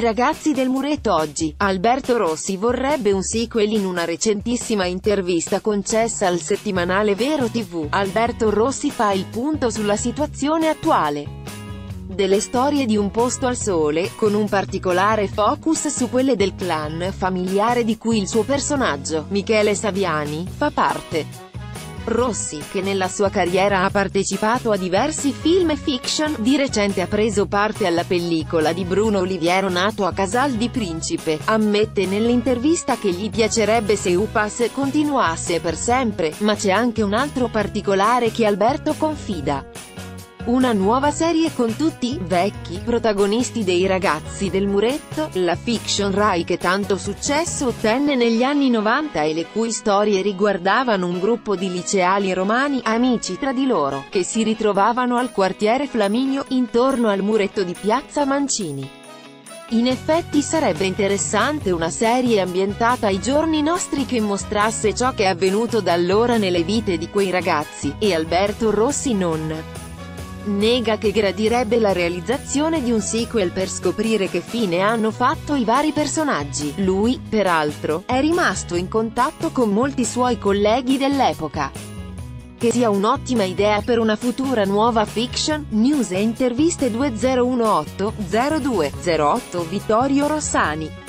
ragazzi del muretto oggi. Alberto Rossi vorrebbe un sequel. In una recentissima intervista concessa al settimanale Vero TV, Alberto Rossi fa il punto sulla situazione attuale delle storie di Un posto al sole, con un particolare focus su quelle del clan familiare di cui il suo personaggio, Michele Saviani, fa parte. Rossi, che nella sua carriera ha partecipato a diversi film e fiction, di recente ha preso parte alla pellicola di Bruno Oliviero Nato a Casal di Principe, ammette nell'intervista che gli piacerebbe se Upas continuasse per sempre, ma c'è anche un altro particolare che Alberto confida. Una nuova serie con tutti i vecchi protagonisti dei ragazzi del muretto, la fiction Rai che tanto successo ottenne negli anni 90 e le cui storie riguardavano un gruppo di liceali romani, amici tra di loro, che si ritrovavano al quartiere Flaminio, intorno al muretto di Piazza Mancini. In effetti sarebbe interessante una serie ambientata ai giorni nostri che mostrasse ciò che è avvenuto da allora nelle vite di quei ragazzi, e Alberto Rossi non nega che gradirebbe la realizzazione di un sequel per scoprire che fine hanno fatto i vari personaggi. Lui, peraltro, è rimasto in contatto con molti suoi colleghi dell'epoca. Che sia un'ottima idea per una futura nuova fiction? News e interviste 2018 02 08 Vittorio Rossani.